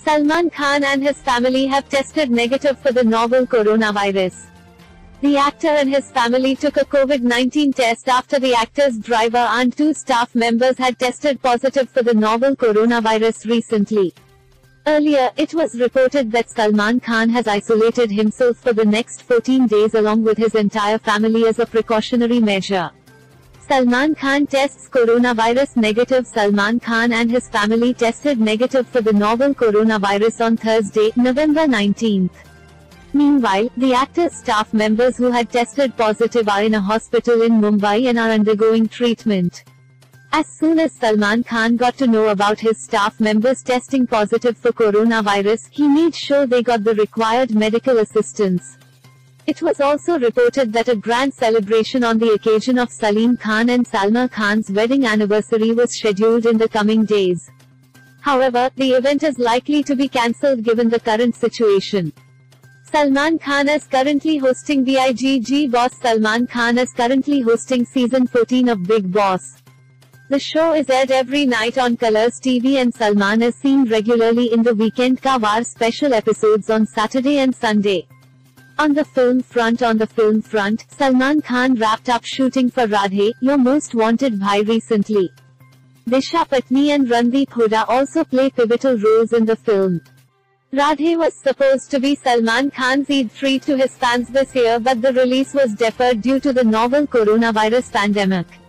Salman Khan and his family have tested negative for the novel coronavirus. The actor and his family took a COVID-19 test after the actor's driver and 2 staff members had tested positive for the novel coronavirus recently. Earlier, it was reported that Salman Khan has isolated himself for the next 14 days along with his entire family as a precautionary measure. Salman Khan tests coronavirus negative. Salman Khan and his family tested negative for the novel coronavirus on Thursday, November 19. Meanwhile, the actor's staff members who had tested positive are in a hospital in Mumbai and are undergoing treatment. As soon as Salman Khan got to know about his staff members testing positive for coronavirus, he made sure they got the required medical assistance. It was also reported that a grand celebration on the occasion of Salim Khan and Salma Khan's wedding anniversary was scheduled in the coming days. However, the event is likely to be cancelled given the current situation. Salman Khan is currently hosting Big Boss. Salman Khan is currently hosting season 14 of Bigg Boss. The show is aired every night on Colors TV and Salman is seen regularly in the Weekend Ka War special episodes on Saturday and Sunday. On the film front, Salman Khan wrapped up shooting for Radhe, Your Most Wanted Bhai recently. Disha Patni and Randeep Hooda also play pivotal roles in the film. Radhe was supposed to be Salman Khan's Eid treat to his fans this year, but the release was deferred due to the novel coronavirus pandemic.